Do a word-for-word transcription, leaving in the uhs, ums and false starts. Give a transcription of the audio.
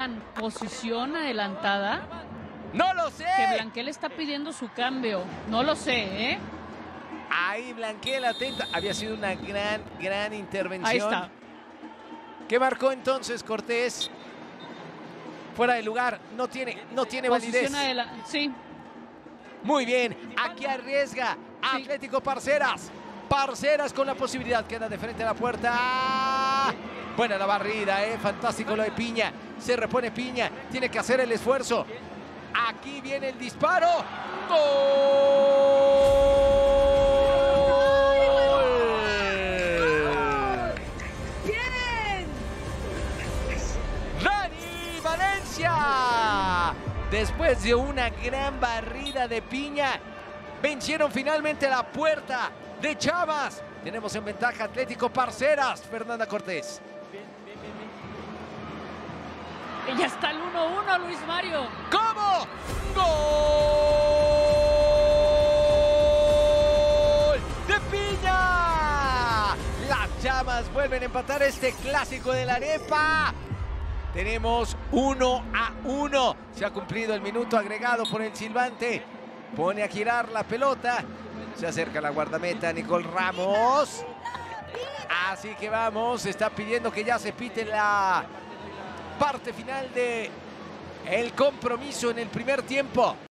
tan posición adelantada? ¡No lo sé! Que Blanquel está pidiendo su cambio. No lo sé, ¿eh? Ahí Blanquel atenta. Había sido una gran, gran intervención. Ahí está. ¿Qué marcó entonces Cortés? Fuera de lugar. No tiene, no tiene validez. Sí. Muy bien. Aquí arriesga Sí. Atlético Parceras. Parceras con la posibilidad. Queda de frente a la puerta. Buena la barrida, ¿eh? Fantástico lo de Piña. Se repone Piña. Tiene que hacer el esfuerzo. Aquí viene el disparo. ¡Gol! ¡Bien! ¡Dani Valencia! Después de una gran barrida de Piña, vencieron finalmente la puerta de Chavas. Tenemos en ventaja Atlético Parceras. Fernanda Cortés. Y ya está el uno uno, Luis Mario. ¿Cómo? ¡Gol de Piña! Las Llamas vuelven a empatar este clásico de la arepa. Tenemos uno a uno. Se ha cumplido el minuto agregado por el silbante. Pone a girar la pelota. Se acerca la guardameta Nicole Ramos. Así que vamos, está pidiendo que ya se pite la parte final de el compromiso en el primer tiempo.